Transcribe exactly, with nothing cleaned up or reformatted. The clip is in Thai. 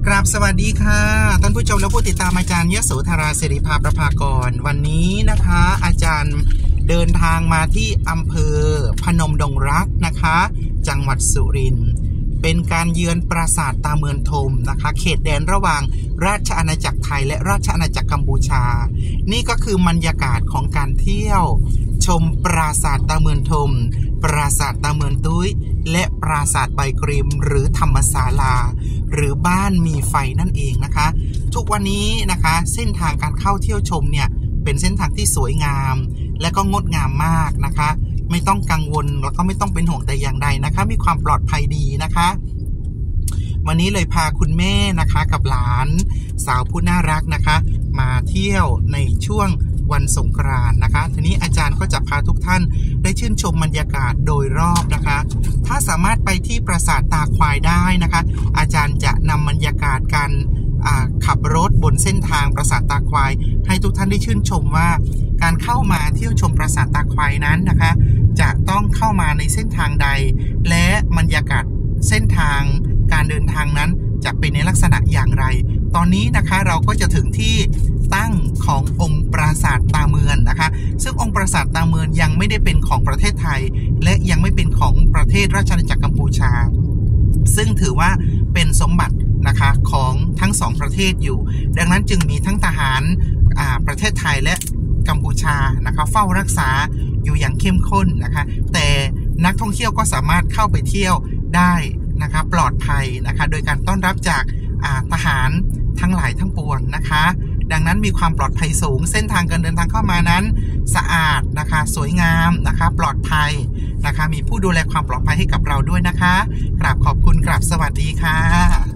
กราบสวัสดีค่ะท่านผู้ชมและผู้ติดตามอาจารย์ยโสธราศิริภาประภากรวันนี้นะคะอาจารย์เดินทางมาที่อำเภอพนมดงรักนะคะจังหวัดสุรินทร์เป็นการเยือนปราสาทตาเมือนทมนะคะเขตแดนระหว่างราชอาณาจักรไทยและราชอาณาจักรกัมพูชานี่ก็คือบรรยากาศของการเที่ยวชมปราสาทตาเมือนทมปราสาทตาเมือนตุ้ยและปราสาทใบกริมหรือธรรมศาลาหรือบ้านมีไฟนั่นเองนะคะทุกวันนี้นะคะเส้นทางการเข้าเที่ยวชมเนี่ยเป็นเส้นทางที่สวยงามและก็งดงามมากนะคะไม่ต้องกังวลแล้วก็ไม่ต้องเป็นห่วงแต่อย่างใดนะคะมีความปลอดภัยดีนะคะวันนี้เลยพาคุณแม่นะคะกับหลานสาวผู้น่ารักนะคะมาเที่ยวในช่วงวันสงกรานต์นะคะทีนี้อาจารย์ก็จะพาทุกท่านได้ชื่นชมบรรยากาศโดยรอบนะคะถ้าสามารถไปที่ปราสาทตาควายได้นะคะอาจารย์จะนำบรรยากาศการขับรถบนเส้นทางปราสาทตาควายให้ทุกท่านได้ชื่นชมว่าการเข้ามาเที่ยวชมปราสาทตาควายนั้นนะคะจะต้องเข้ามาในเส้นทางใดและบรรยากาศเส้นทางการเดินทางนั้นจะเป็นในลักษณะอย่างไรตอนนี้นะคะเราก็จะถึงที่ตั้งขององค์ปราสาทตาเมือนนะคะซึ่งองค์ปราสาทตาเมือนยังไม่ได้เป็นของประเทศไทยและยังไม่เป็นของประเทศราชอาณาจักรกัมพูชาซึ่งถือว่าเป็นสมบัตินะคะของทั้งสองประเทศอยู่ดังนั้นจึงมีทั้งทหารประเทศไทยและกัมพูชานะคะเฝ้ารักษาอยู่อย่างเข้มข้นนะคะแต่นักท่องเที่ยวก็สามารถเข้าไปเที่ยวได้นะคะปลอดภัยนะคะโดยการต้อนรับจากทหารทั้งหลายทั้งปวงนะคะดังนั้นมีความปลอดภัยสูงเส้นทางการเดินทางเข้ามานั้นสะอาดนะคะสวยงามนะคะปลอดภัยนะคะมีผู้ดูแลความปลอดภัยให้กับเราด้วยนะคะกราบขอบคุณกราบสวัสดีค่ะ